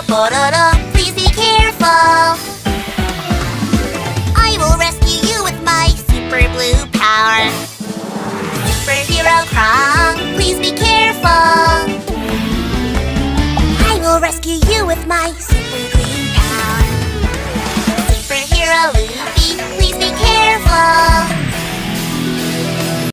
Pororo, please be careful. I will rescue you with my super blue power. Superhero Cross.